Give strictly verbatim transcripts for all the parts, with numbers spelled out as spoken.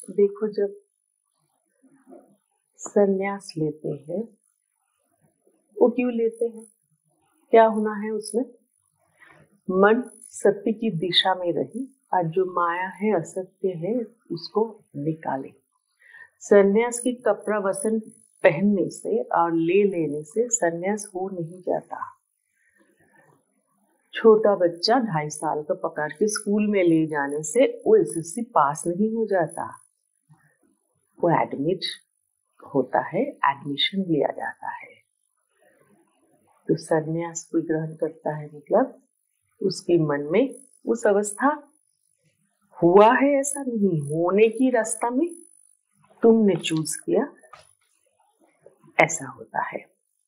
देखो, जब संन्यास लेते हैं वो क्यों लेते हैं? क्या होना है उसमें? मन सत्य की दिशा में रहे और जो माया है, असत्य है, उसको निकाले। संन्यास की कपड़ा वसन पहनने से और ले लेने से संन्यास हो नहीं जाता। छोटा बच्चा ढाई साल का पकड़ के स्कूल में ले जाने से वो एसएससी पास नहीं हो जाता। वो एडमिट होता है, एडमिशन लिया जाता है। तो संन्यास कोई ग्रहण करता है मतलब उसके मन में उस अवस्था हुआ है, ऐसा नहीं, होने की रास्ता में तुमने चूज किया, ऐसा होता है।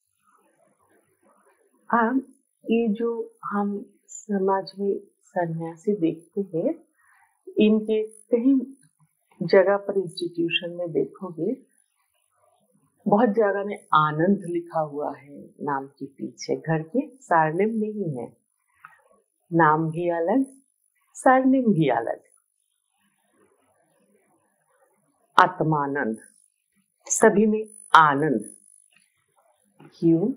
अब ये जो हम समाज में सन्यासी देखते हैं, इनके कहीं जगह पर इंस्टीट्यूशन में देखोगे, बहुत जगह में आनंद लिखा हुआ है नाम के पीछे। घर के सरनेम नहीं है, नाम भी अलग, सरनेम भी अलग। आत्मानंद, सभी में आनंद। क्यों?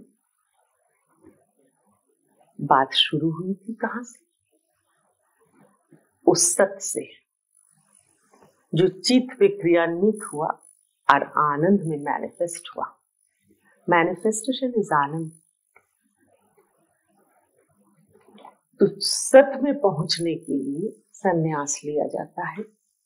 बात शुरू हुई थी कहां से? उस सत से जो चित्त पे क्रियान्वित हुआ और आनंद में मैनिफेस्ट हुआ। मैनिफेस्टेशन इज आनंद। तो सत में पहुंचने के लिए संन्यास लिया जाता है।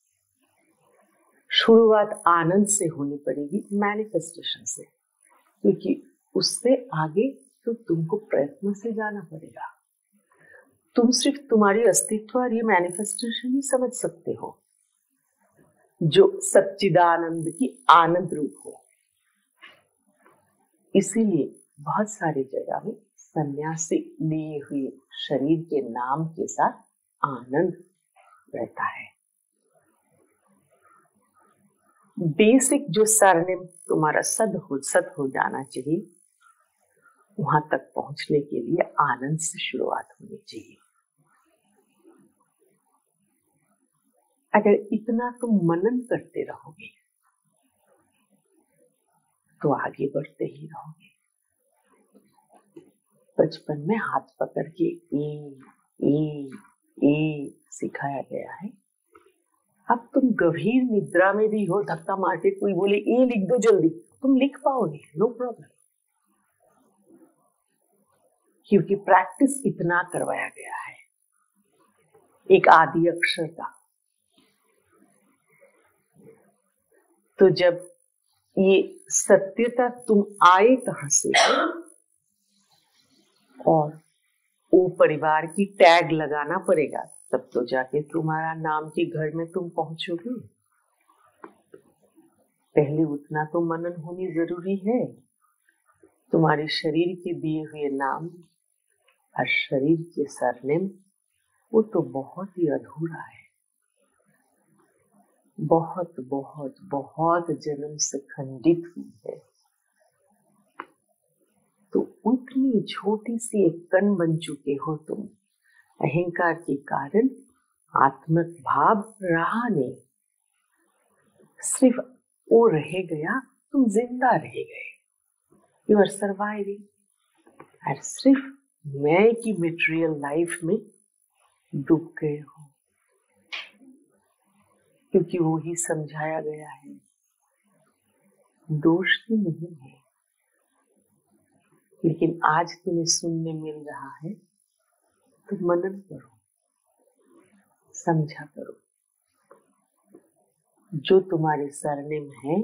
शुरुआत आनंद से होनी पड़ेगी, मैनिफेस्टेशन से, क्योंकि उससे आगे तो तुमको प्रयत्न से जाना पड़ेगा। तुम सिर्फ तुम्हारी अस्तित्व और ये मैनिफेस्टेशन ही समझ सकते हो, जो सच्चिदानंद की आनंद रूप हो। इसीलिए बहुत सारी जगह में सन्यासी लिए हुए शरीर के नाम के साथ आनंद रहता है। बेसिक जो सरनेम तुम्हारा सद हो सद हो जाना चाहिए, वहां तक पहुंचने के लिए आनंद से शुरुआत होनी चाहिए। अगर इतना तुम मनन करते रहोगे तो आगे बढ़ते ही रहोगे। बचपन में हाथ पकड़ के ए ए ए सिखाया गया है। अब तुम गंभीर निद्रा में भी हो, धक्का मार के कोई बोले ए लिख दो जल्दी, तुम लिख पाओगे, नो प्रॉब्लम, क्योंकि प्रैक्टिस इतना करवाया गया है एक आदि अक्षर का। तो जब ये सत्यता तुम आए कहां से और वो परिवार की टैग लगाना पड़ेगा, तब तो जाके तुम्हारा नाम के घर में तुम पहुंचोगे। पहले उतना तो मनन होनी जरूरी है। तुम्हारे शरीर के दिए हुए नाम और शरीर के सरनेम, वो तो बहुत ही अधूरा है। बहुत बहुत बहुत जन्म से खंडित हुई है। तो उतनी छोटी सी एक कण बन चुके हो तुम। अहंकार के कारण आत्मक भाव रहा नहीं, सिर्फ वो रह गया, तुम जिंदा रह गए। यू आर सर्वाइविंग और सिर्फ मैं की मटेरियल लाइफ में डूब गए हो, क्योंकि वो ही समझाया गया है। दोष भी नहीं है, लेकिन आज तुम्हें सुनने मिल रहा है तो मनन करो, समझा करो। जो तुम्हारे सरनेम है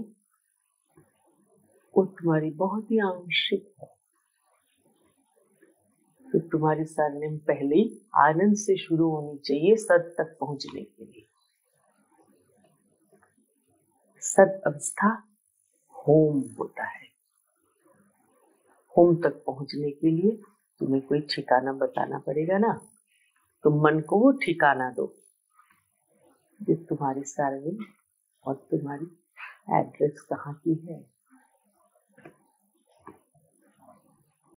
वो तुम्हारी बहुत ही आंशिक है। तो तुम्हारी सरनेम पहले ही आनंद से शुरू होनी चाहिए सत तक पहुंचने के लिए। सत अवस्था होम होता है। होम तक पहुंचने के लिए तुम्हें कोई ठिकाना बताना पड़ेगा ना। तो मन को वो ठिकाना दो जो तुम्हारी सरनेम और तुम्हारी एड्रेस कहाँ की है।